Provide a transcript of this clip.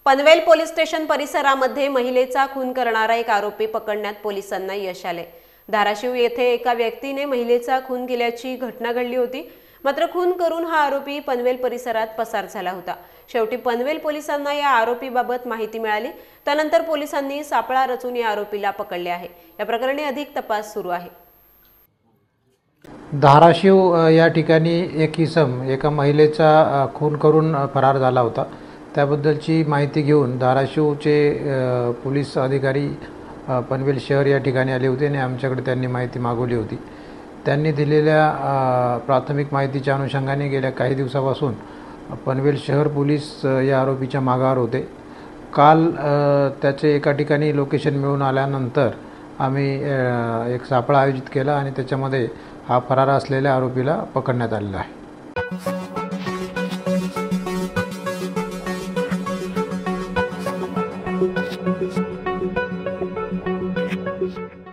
Panvel police station परिसरामध्ये महिलेचा खून करणारा एक आरोपी पकडण्यात पोलिसांना यश आले। धाराशिव येथे एका व्यक्तीने महिलेचा खून केल्याची घटना घडली होती। मात्र खून करून हा आरोपी पनवेल परिसरात पसार झाला होता। शेवटी पनवेल पोलिसांना या आरोपीबाबत माहिती मिळाली। त्यानंतर पोलिसांनी सापळा रचून या आरोपीला पकडले आहे। या प्रकरणी अधिक तपास सुरू आहे। धाराशिव या ठिकाणी एक इसम एका महिलेचा खून करून फरार झाला होता। त्याबद्दलची माहिती घेऊन धाराशिवचे पोलीस अधिकारी पनवेल शहर या ठिकाणी आले होते आणि आमच्याकडे त्यांनी माहिती मागवली होती। त्यांनी दिलेल्या प्राथमिक माहितीच्या अनुषंगाने गेल्या काही दिवसापासून पनवेल शहर पोलीस या आरोपीच्या मागावर होते। काल त्याचे एका ठिकाणी लोकेशन मिळून आल्यानंतर आम्ही एक सापळा आयोजित केला आणि त्याच्यामध्ये हा फरार असलेल्या आरोपीला पकडण्यात आलेला आहे।